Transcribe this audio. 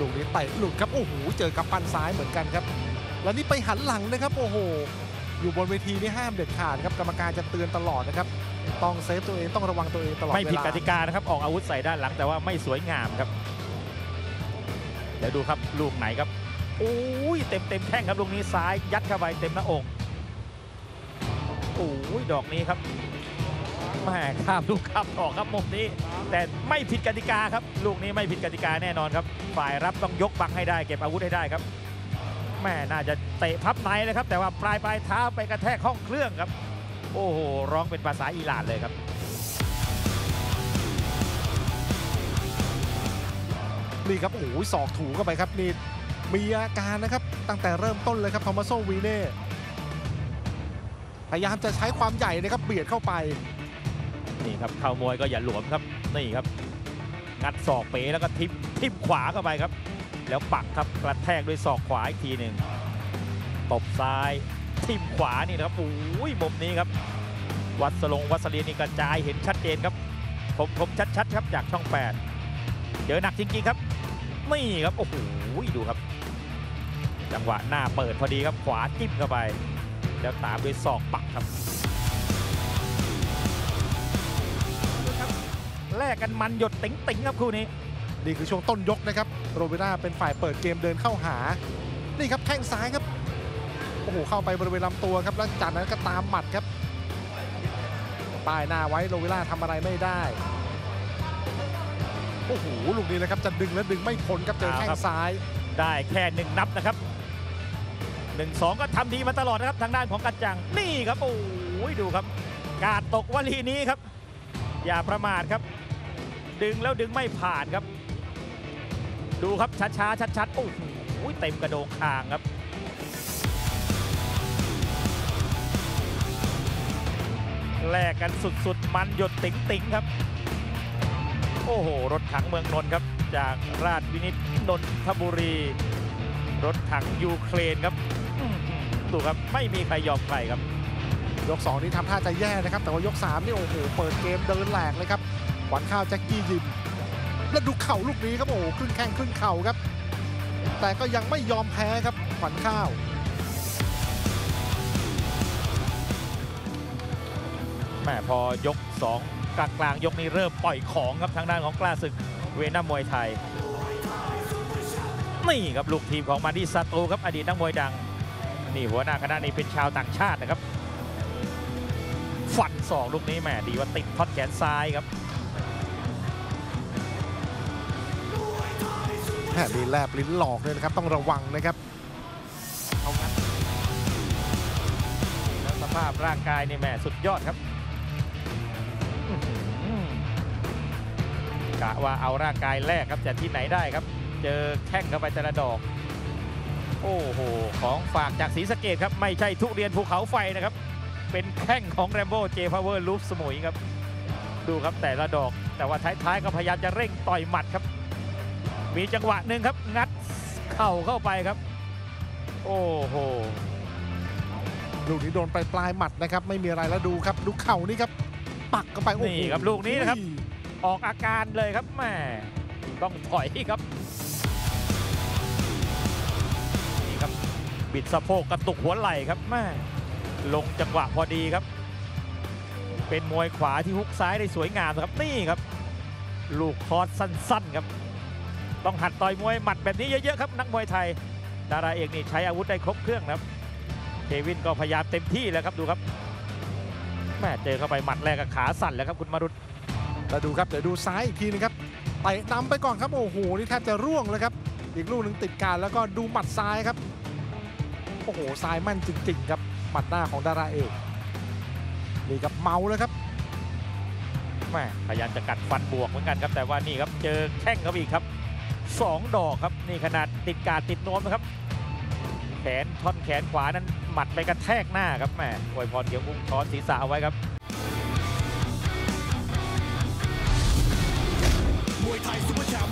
ลูกนี้เตะหลุดครับโอ้โหเจอกำปั้นซ้ายเหมือนกันครับแล้วนี่ไปหันหลังนะครับโอ้โหอยู่บนเวทีนี่ห้ามเด็ดขาดครับกรรมการจะเตือนตลอดนะครับต้องเซฟตัวเองต้องระวังตัวเองตลอดเวลาไม่ผิดกติกานะครับออกอาวุธใส่ด้านหลังแต่ว่าไม่สวยงามครับเดี๋ยวดูครับลูกไหนครับโอ้ยเต็มแข้งครับลูกนี้ซ้ายยัดเข้าไปเต็มหน้าอกโอ้ยดอกนี้ครับแม่ข้ามลูกข้ามออกครับมุมนี้แต่ไม่ผิดกติกาครับลูกนี้ไม่ผิดกติกาแน่นอนครับฝ่ายรับต้องยกบังให้ได้เก็บอาวุธให้ได้ครับแม่น่าจะเตะพับในเลยครับแต่ว่าปลายเท้าไปกระแทกห้องเครื่องครับโอ้โหร้องเป็นภาษาอิหร่านเลยครับนี่ครับโอ้โหศอกถูเข้าไปครับนี่มีอาการนะครับตั้งแต่เริ่มต้นเลยครับทอมัสโซวีเน่พยายามจะใช้ความใหญ่นะครับเบียดเข้าไปนี่ครับเข้ามวยก็อย่าหลวมครับนี่ครับงัดศอกเป๋แล้วก็ทิ่มขวาเข้าไปครับแล้วปักครับกระแทกด้วยศอกขวาอีกทีหนึ่งตบซ้ายทิ่มขวานี่นะครับโอ้ยมุมนี้ครับวัสลีนนี่กระจายเห็นชัดเจนครับผมชัดครับจากช่อง8เจอหนักจริงๆครับนี่ครับโอ้โหดูครับจังหวะหน้าเปิดพอดีครับขวาจิ้มเข้าไปแล้วตามด้วยศอกปักครับแลกกันมันหยดติ๋งครับคู่นี้นี่คือช่วงต้นยกนะครับโรเบร่าเป็นฝ่ายเปิดเกมเดินเข้าหานี่ครับแข้งซ้ายครับโอ้โหเข้าไปบริเวณลำตัวครับแล้วจากนั้นก็ตามหมัดครับป้ายหน้าไว้โรเบร่าทำอะไรไม่ได้โอ้โหลูกนี้นะครับจะดึงแล้วดึงไม่พ้นครับเจอแข้งซ้ายได้แค่1 นับนะครับ1-2ก็ทำดีมาตลอดนะครับทางด้านของกัจจังนี่ครับโอ้ยดูครับกาดตกวลีนี้ครับอย่าประมาทครับดึงแล้วดึงไม่ผ่านครับดูครับช้าชัดโอ้โหเต็มกระโดงคางครับแลกกันสุดมันหยดติ๋งครับโอ้โหรถถังเมืองนนท์ครับจากราชวินิตนนทบุรีรถถังยูเครนครับดูครับไม่มีใครยอมใครครับยก2นี้ทำท่าจะแย่นะครับแต่ว่ายก3นี่โอ้โหเปิดเกมเดินแหลกเลยครับขวัญข้าวแจ็คกี้ยิมแล้วดูเข่าลูกนี้ครับโอ้โหครึ่งแข้งครึ่งเข่าครับแต่ก็ยังไม่ยอมแพ้ครับขวัญข้าวแม่พอยก2กลางยกนี้เริ่มปล่อยของครับทางด้านของกล้าศึกเวนัมมวยไทยนี่ครับลูกทีมของมาดิซาโตครับอดีตนักมวยดังนี่หัวหน้าคณะนี้เป็นชาวต่างชาตินะครับฟันศอกลูกนี้แหมดีว่าติดท่อนแขนซ้ายครับมีแลบลิ้นหลอกเลยนะครับต้องระวังนะครับเอางั้นแล้วสภาพร่างกายนี่แหมสุดยอดครับกะว่าเอาร่างกายแรกครับแต่ที่ไหนได้ครับเจอแข้งเข้าไปแต่ละดอกโอ้โหของฝากจากศรีสะเกษครับไม่ใช่ทุเรียนภูเขาไฟนะครับเป็นแข้งของแรมโบ้เจพาวเวอร์ลูฟสมุยครับดูครับแต่ละดอกแต่ว่าท้ายๆก็พยายามจะเร่งต่อยหมัดครับมีจังหวะหนึ่งครับงัดเข่าเข้าไปครับโอ้โหลูกนี้โดนปลายหมัดนะครับไม่มีอะไรแล้วดูครับดูเข่านี่ครับปักเข้าไปนี่ครับลูกนี้นะครับออกอาการเลยครับแม่ต้องถอยครับนี่ครับบิดสะโพกกระตุกหัวไหล่ครับแม่ลงจังหวะพอดีครับเป็นมวยขวาที่ฮุกซ้ายได้สวยงามครับนี่ครับลูกคอร์สสั้นๆครับต้องหัดต่อยมวยหมัดแบบนี้เยอะๆครับนักมวยไทยดาราเอกนี่ใช้อาวุธได้ครบเครื่องครับเควินก็พยายามเต็มที่แล้วครับดูครับแม่เจอเข้าไปหมัดแรกกับขาสั่นแล้วครับคุณมารุตแล้วดูครับเดี๋ยวดูซ้ายอีกทีนึงครับเตะนำไปก่อนครับโอ้โหนี่แทบจะร่วงเลยครับอีกลูกหนึ่งติดการแล้วก็ดูหมัดซ้ายครับโอ้โหซ้ายมั่นจริงๆครับหมัดหน้าของดาราเอกนี่ครับเมาแล้วครับแม่พยายามจะกัดฟันบวกเหมือนกันครับแต่ว่านี่ครับเจอแข้งครับอีกครับ2 ดอกครับนี่ขนาดติดการติดนวมนะครับแขนท่อนแขนขวานั้นหมัดไปกระแทกหน้าครับแม่อวยพรเขียวมุ้งช้อนศีรษะเอาไว้ครับมวยไทยซุปเปอร์แชมป์